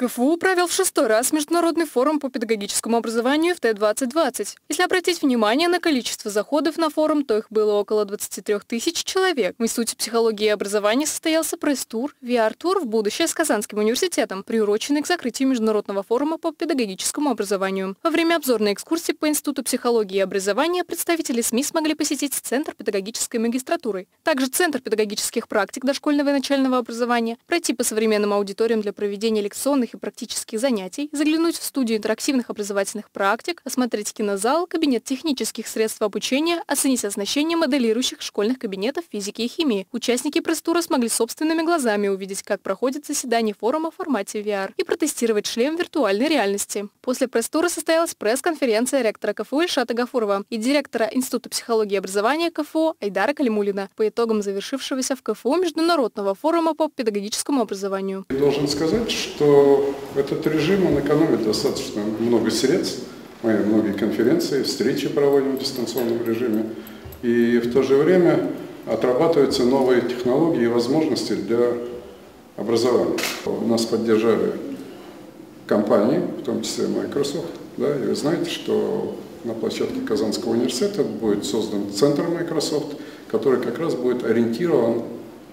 КФУ провел в 6-й раз Международный форум по педагогическому образованию FT2020. Если обратить внимание на количество заходов на форум, то их было около 23 тысяч человек. В Институте психологии и образования состоялся пресс-тур, VR-тур в будущее с Казанским университетом, приуроченный к закрытию Международного форума по педагогическому образованию. Во время обзорной экскурсии по Институту психологии и образования представители СМИ смогли посетить Центр педагогической магистратуры, также Центр педагогических практик дошкольного и начального образования, пройти по современным аудиториям для проведения лекционных и практических занятий, заглянуть в студию интерактивных образовательных практик, осмотреть кинозал, кабинет технических средств обучения, оценить оснащение моделирующих школьных кабинетов физики и химии. Участники пресс-тура смогли собственными глазами увидеть, как проходит заседание форума в формате VR и протестировать шлем виртуальной реальности. После пресс-тура состоялась пресс-конференция ректора КФУ Ильшата Гафурова и директора Института психологии и образования КФУ Айдара Калимуллина по итогам завершившегося в КФУ Международного форума по педагогическому образованию. Должен сказать, что этот режим, он экономит достаточно много средств. Мы многие конференции, встречи проводим в дистанционном режиме. И в то же время отрабатываются новые технологии и возможности для образования. Нас поддержали компании, в том числе Microsoft. Да, и вы знаете, что на площадке Казанского университета будет создан центр Microsoft, который как раз будет ориентирован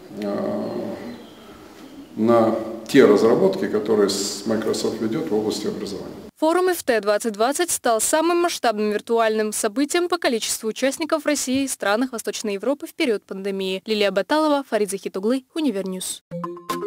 на те разработки, которые Microsoft ведет в области образования. Форум FT2020 стал самым масштабным виртуальным событием по количеству участников в России и странах Восточной Европы в период пандемии. Лилия Баталова, Фарид Захитуглы, Универньюз.